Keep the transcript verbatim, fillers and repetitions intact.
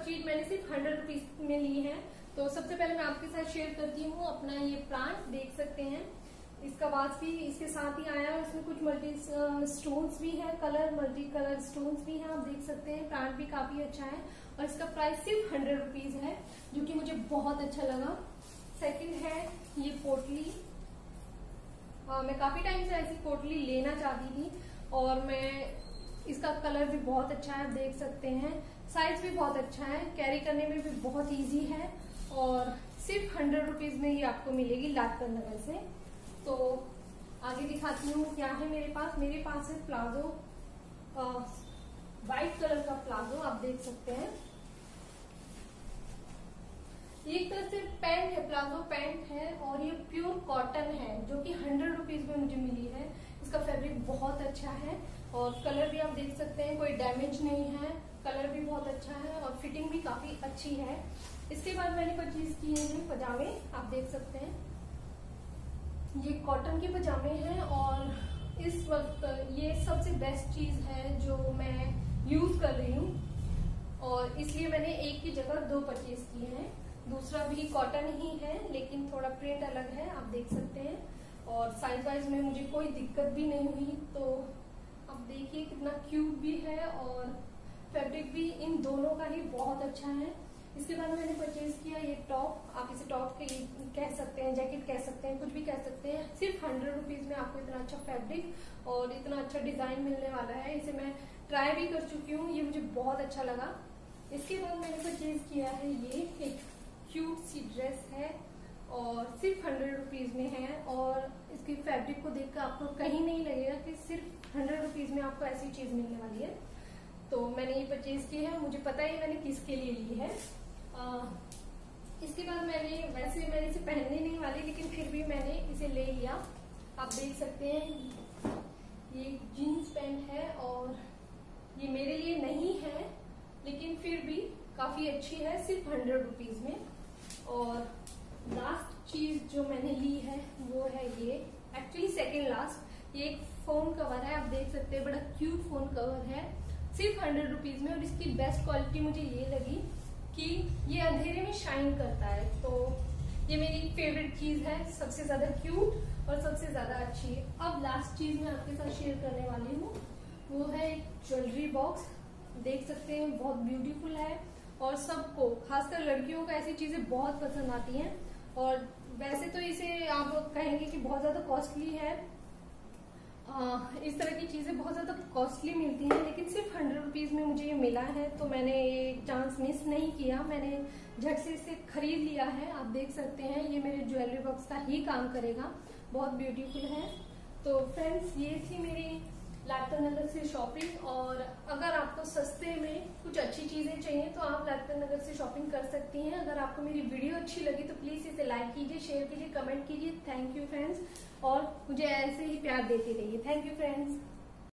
चीज मैंने सिर्फ हंड्रेड रुपीज में ली है। तो सबसे पहले मैं आपके साथ शेयर करती हूँ अपना ये प्लांट। देख सकते हैं इसका वास भी इसके साथ ही आया है। इसमें कुछ मल्टी स्टोन्स भी है, कलर मल्टी कलर स्टोन्स भी हैं, आप देख सकते हैं। प्लांट भी काफी अच्छा है और इसका प्राइस सिर्फ हंड्रेड रुपीज है, जो कि मुझे बहुत अच्छा लगा। सेकंड है ये पोटली। आ, मैं काफी टाइम से ऐसी पोटली लेना चाहती थी और मैं इसका कलर भी बहुत अच्छा है, आप देख सकते हैं। साइज भी बहुत अच्छा है, कैरी करने में भी बहुत इजी है और सिर्फ हंड्रेड रुपीज में ये आपको मिलेगी लाजपत नगर से। तो आगे दिखाती हूँ क्या है मेरे पास। मेरे पास है प्लाजो, व्हाइट कलर का प्लाजो, आप देख सकते हैं। एक तरह से पैंट है, प्लाजो पैंट है और ये प्योर कॉटन है, जो कि हंड्रेड रुपीज में मुझे मिली है। इसका फैब्रिक बहुत अच्छा है और कलर भी आप देख सकते हैं, कोई डैमेज नहीं है, कलर भी बहुत अच्छा है और फिटिंग भी काफी अच्छी है। इसके बाद मैंने परचेज किए हैं पजामे, आप देख सकते हैं। ये कॉटन के पजामे हैं और इस वक्त ये सबसे बेस्ट चीज है जो मैं यूज कर रही हूँ और इसलिए मैंने एक की जगह दो परचेज किए हैं। दूसरा भी कॉटन ही है लेकिन थोड़ा प्रिंट अलग है, आप देख सकते हैं। और साइज वाइज में मुझे कोई दिक्कत भी नहीं हुई। तो आप देखिए कितना क्यूट भी है और फैब्रिक भी इन दोनों का ही बहुत अच्छा है। इसके बाद मैंने परचेज किया ये टॉप, आप इसे टॉप के कह सकते हैं, जैकेट कह सकते हैं, कुछ भी कह सकते हैं। सिर्फ हंड्रेड रुपीज में आपको इतना अच्छा फैब्रिक और इतना अच्छा डिजाइन मिलने वाला है। इसे मैं ट्राई भी कर चुकी हूँ, ये मुझे बहुत अच्छा लगा। इसके बाद मैंने परचेज किया है ये एक क्यूट सी ड्रेस है और सिर्फ हंड्रेड रुपीज में है और इसकी फैब्रिक को देखकर आपको कहीं नहीं लगेगा कि सिर्फ हंड्रेड रुपीज में आपको ऐसी चीज मिलने वाली है। तो मैंने ये परचेज की है, मुझे पता है मैंने किसके लिए ली है। आ, इसके बाद मैंने वैसे मैंने इसे पहनने नहीं वाली लेकिन फिर भी मैंने इसे ले लिया। आप देख सकते हैं ये जीन्स पैंट है और ये मेरे लिए नहीं है लेकिन फिर भी काफी अच्छी है, सिर्फ हंड्रेड रुपीज में। और लास्ट चीज जो मैंने ली है वो है ये, एक्चुअली सेकेंड लास्ट, ये एक फोन कवर है, आप देख सकते हैं। बड़ा क्यूट फोन कवर है, सिर्फ हंड्रेड रुपीज में। और इसकी बेस्ट क्वालिटी मुझे ये लगी कि ये अंधेरे में शाइन करता है। तो ये मेरी फेवरेट चीज है, सबसे ज्यादा क्यूट और सबसे ज्यादा अच्छी। अब लास्ट चीज मैं आपके साथ शेयर करने वाली हूँ, वो है एक ज्वेलरी बॉक्स। देख सकते हैं बहुत ब्यूटीफुल है और सबको, खासकर लड़कियों को ऐसी चीजें बहुत पसंद आती हैं। और वैसे तो इसे आप कहेंगे कि बहुत ज्यादा कॉस्टली है, आ, इस तरह की चीजें बहुत ज्यादा कॉस्टली मिलती हैं, लेकिन सिर्फ हंड्रेड रुपीज में मुझे ये मिला है तो मैंने ये चांस मिस नहीं किया। मैंने झट से इसे खरीद लिया है, आप देख सकते हैं। ये मेरे ज्वेलरी बॉक्स का ही काम करेगा, बहुत ब्यूटीफुल है। तो फ्रेंड्स ये थी मेरी लाजपत नगर से शॉपिंग। और अगर आपको सस्ते में कुछ अच्छी चीजें चाहिए तो आप लाजपत नगर से शॉपिंग कर सकती हैं। अगर आपको मेरी वीडियो अच्छी लगी तो प्लीज इसे लाइक कीजिए, शेयर कीजिए, कमेंट कीजिए। थैंक यू फ्रेंड्स, और मुझे ऐसे ही प्यार देते रहिए। Thank you friends.